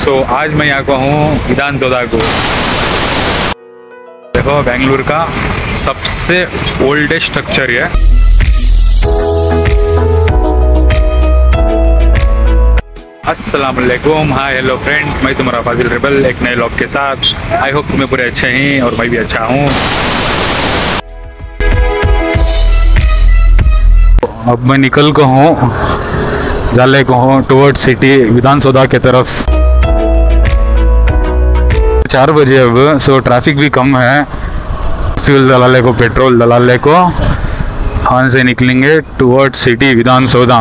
सो आज मैं यहाँ का हूँ विधानसौधा को। देखो बेंगलुरु का सबसे ओल्डेस्ट स्ट्रक्चर है। अस्सलाम वालेकुम, हाय हेलो फ्रेंड्स, मैं तुम्हारा फाजिल रेबल एक नए व्लॉग के साथ। आई होप तुम्हें पूरे अच्छे हैं और मैं भी अच्छा हूँ। अब मैं निकल को हूँ, जाले को हूँ टुवर्ड सिटी विधानसौधा के तरफ। 4 बजे अब, सो ट्रैफिक भी कम है। फ्यूल डला को, पेट्रोल डला को, वहाँ से निकलेंगे toward city Vidhana Soudha.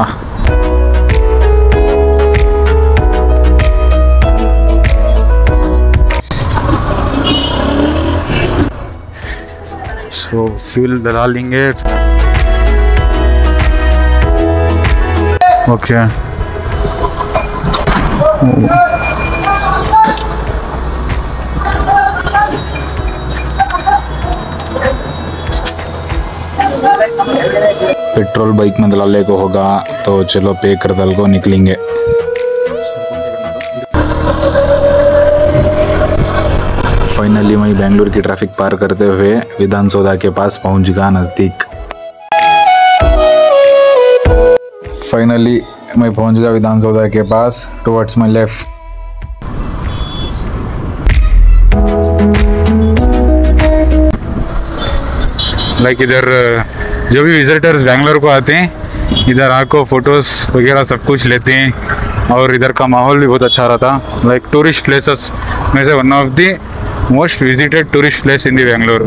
So fuel डला लेंगे। ओके पेट्रोल बाइक में डलाले को होगा, तो चलो पे कर दल को निकलेंगे। फाइनली मैं बेंगलुरु की ट्रैफिक पार करते हुए विधानसौधा के पास पहुंच गया नज़दीक। फाइनली मैं पहुंच गया विधानसौधा के पास, टुवर्ड्स माय लेफ्ट। लाइक इधर जो भी विजिटर्स बेंगलोर को आते हैं, इधर आको फोटोज वगैरह सब कुछ लेते हैं और इधर का माहौल भी बहुत अच्छा रहता। लाइक टूरिस्ट प्लेसेस में से one of the most visited tourist place in the Bangalore.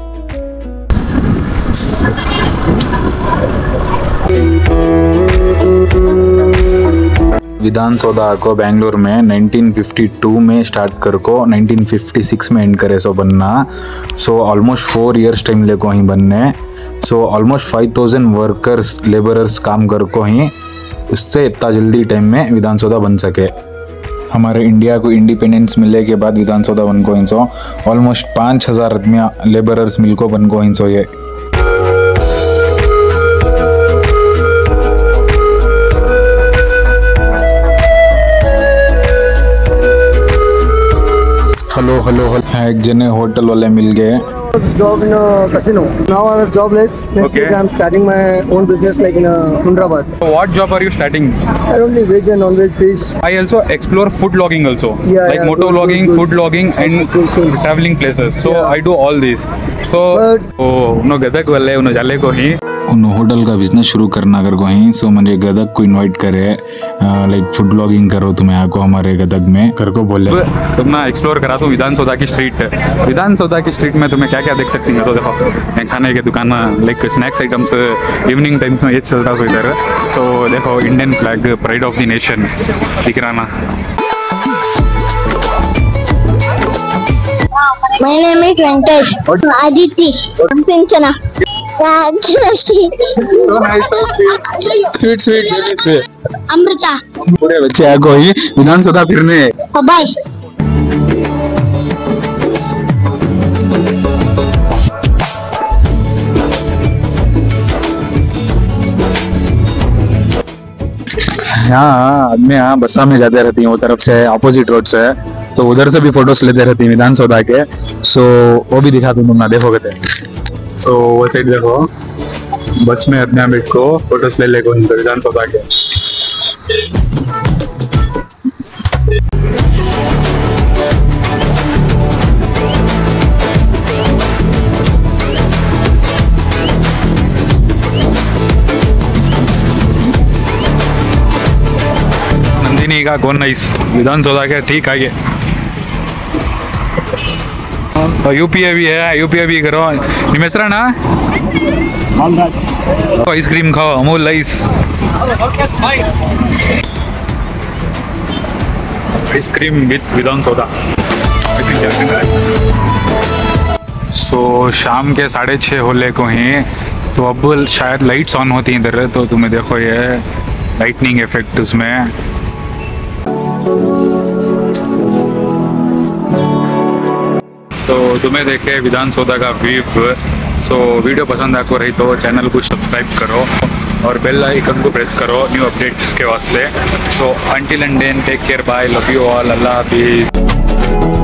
Vidhana Soudha को बेंगलोर में 1952 में स्टार्ट कर को 1956 में एंड करे सो बनना। सो ऑलमोस्ट 4 इयर्स टाइम ले को ही बनने। सो ऑलमोस्ट 5000 वर्कर्स लेबरर्स काम कर को ही उससे इतना जल्दी टाइम में विधानसौधा बन सके। हमारे इंडिया को इंडिपेंडेंस मिलने के बाद विधानसौधा बन को हिंसो ऑलमोस्ट 5000 आदमी लेबरर्स मिल को बन को हिंसो ये। हेलो हेलो एक जने होटल वाले मिल गए। Job in a casino. Now I was jobless. Next week I'm starting my own business like in Hyderabad. So what job are you starting? I only veg and non-veg fish. I also explore food logging also. Yeah, like yeah, moto logging, good. food logging and Cool. traveling places. So Yeah. I do all these. So उन्होंने गदक वाले उन्होंने जाले को ही उन्होंने hotel का business शुरू करना कर को ही। सो मुझे गदक को इनवाइट करे, लाइक फूड ब्लॉगिंग करो तुम्हें आको हमारे गदक में कर को बोले। तुम ना एक्सप्लोर करा तुम विधानसौधा की स्ट्रीट। विधानसौधा की स्ट्रीट में तुम्हें क्या क्या देख सकती है। तो देखो खाने के दुकान, like snacks items evening times में ये चलता है इधर। सो देखो Indian flag, pride of the nation दिख रहा ना। My name is Venkatesh. Aditi. Pinchana. Sweet Amrita. पूरे बच्चे आको ही विधानसौधा फिरने। Bye. यहाँ आदमी यहाँ बसा में जाते रहती हैं, वो तरफ से ऑपोजिट रोड से, तो उधर से भी फोटोज लेते रहती हैं विधानसौधा के। सो वो भी दिखा दूँ ना, देखोगे तो। सो वो साइड देखो, बस में अपने आप को फोटोज ले को विधानसौधा के। नंदिनी का कौन नाइस विधानसौधा के ठीक आगे। यूपीए भी है, यूपीए भी करो। निमेसरा ना आइसक्रीम खाओ, Amul ice ice cream with Vidhana Soudha. So शाम के 6:30 होले को ही, तो अब शायद लाइट्स ऑन होती हैं इधर। तो तुम्हें देखो ये लाइटनिंग इफेक्ट उसमें। तो तुम्हें देखे विधानसौधा का व्यू। सो वीडियो पसंद आपको रही तो चैनल को सब्सक्राइब करो। और बेल आइकन को प्रेस करो न्यू अपडेट्स के वास्ते। So until and then take care, bye, love you all, अल्लाह हाफिज़।